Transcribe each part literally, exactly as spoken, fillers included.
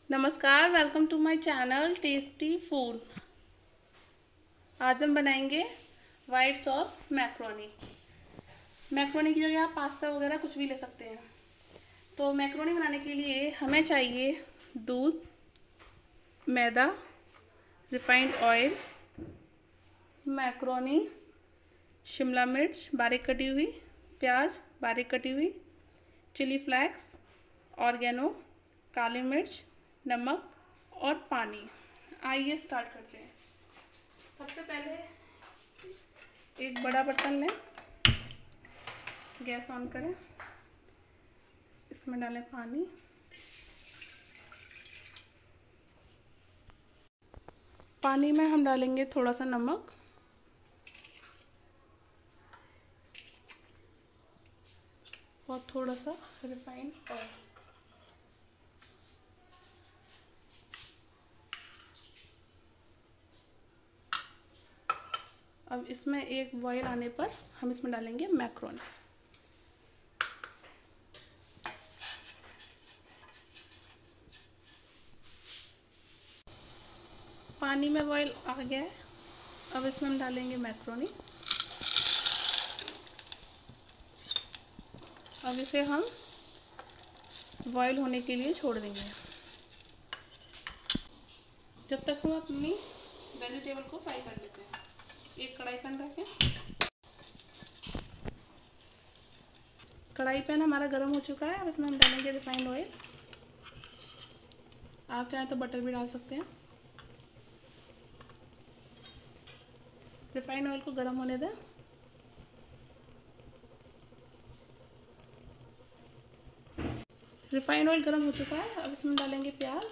नमस्कार, welcome to my channel tasty food. आज हम बनाएंगे वाइट सॉस मैक्रोनी। मैक्रोनी की जगह आप पास्ता वगैरह कुछ भी ले सकते हैं। तो मैक्रोनी बनाने के लिए हमें चाहिए दूध, मैदा, रिफाइंड ऑयल, मैक्रोनी, शिमला मिर्च बारीक कटी हुई, प्याज बारीक कटी हुई, चिली फ्लेक्स, ऑर्गेनो, काली मिर्च, नमक और पानी। आइए स्टार्ट करते हैं। सबसे पहले एक बड़ा बर्तन लें, गैस ऑन करें, इसमें डालें पानी, पानी में हम डालेंगे थोड़ा सा नमक और थोड़ा सा रिफाइंड ऑयल। अब इसमें एक बॉयल आने पर हम इसमें डालेंगे मैक्रोनी। पानी में बॉयल आ गया है, अब इसमें हम डालेंगे मैक्रोनी। अब इसे हम बॉयल होने के लिए छोड़ देंगे जब तक हम अपनी वेजिटेबल को फ्राई कर लेते हैं। एक कढ़ाई पैन रखें, कढ़ाई पैन हमारा गर्म हो चुका है। अब इसमें हम डालेंगे रिफाइंड ऑयल। आप चाहें तो बटर भी डाल सकते हैं। रिफाइंड ऑयल को गर्म होने दें। रिफाइंड ऑयल गर्म हो चुका है, अब इसमें डालेंगे प्याज।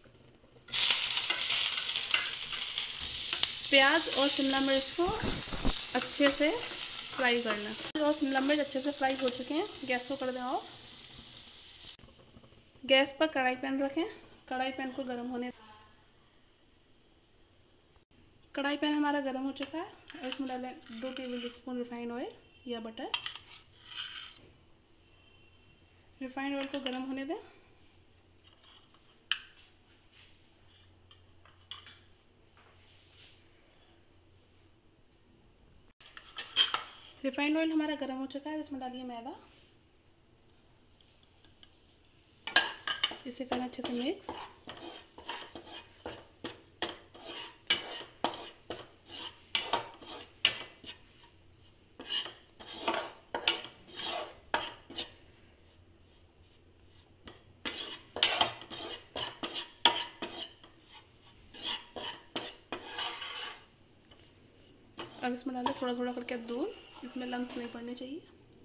प्याज और शिमला मिर्च को अच्छे से फ्राई करना। प्याज और शिमला मिर्च अच्छे से फ्राई हो चुके हैं, गैस को कर दें ऑफ। गैस पर कढ़ाई पैन रखें, कढ़ाई पैन को गर्म होने। कढ़ाई पैन हमारा गर्म हो चुका है, और इसमें डालें दो टेबल स्पून रिफाइंड ऑयल या बटर। रिफाइंड ऑयल को गर्म होने दें। रिफाइंड ऑयल हमारा गर्म हो चुका है, इसमें डालिए मैदा। इसे करना अच्छे से मिक्स। अब इसमें डालें थोड़ा थोड़ा करके दूध, इसमें लम्स नहीं पड़ने चाहिए।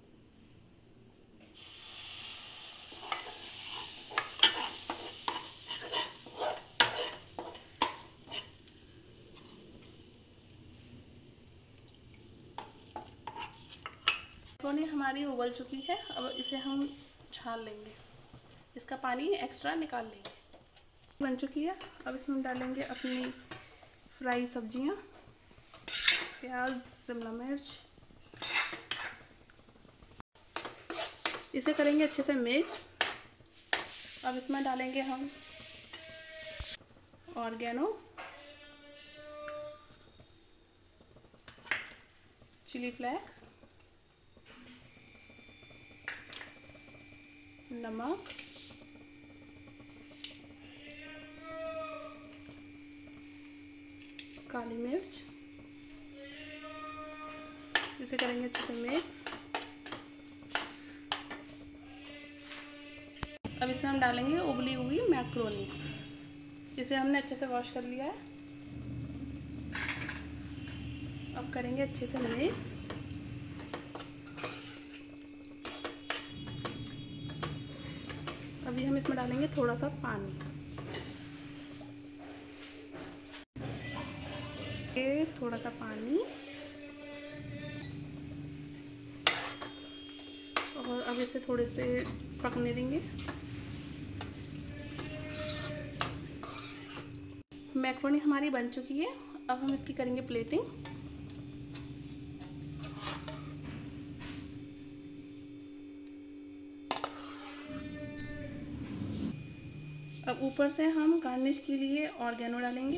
मैक्रोनी हमारी उबल चुकी है, अब इसे हम छान लेंगे, इसका पानी एक्स्ट्रा निकाल लेंगे। बन चुकी है, अब इसमें डालेंगे अपनी फ्राई सब्जियां, प्याज, शिमला मिर्च। इसे करेंगे अच्छे से मिक्स। अब इसमें डालेंगे हम ऑर्गेनो, चिली फ्लेक्स, नमक, काली मिर्च। इसे करेंगे अच्छे से मिक्स। अब इसमें हम डालेंगे उबली हुई मैक्रोनी। इसे हमने अच्छे से वॉश कर लिया है। अब करेंगे अच्छे से मिक्स। अभी हम इसमें डालेंगे थोड़ा सा पानी, ये थोड़ा सा पानी, और अब इसे थोड़े से पकने देंगे। मैक्रोनी हमारी बन चुकी है, अब हम इसकी करेंगे प्लेटिंग। अब ऊपर से हम गार्निश के लिए ऑर्गेनो डालेंगे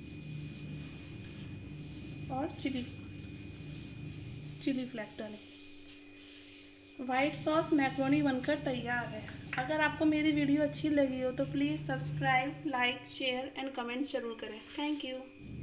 और चिली चिली फ्लेक्स डालेंगे। वाइट सॉस मैक्रोनी बनकर तैयार है। अगर आपको मेरी वीडियो अच्छी लगी हो तो please subscribe, like, share and comments ज़रूर करें। Thank you.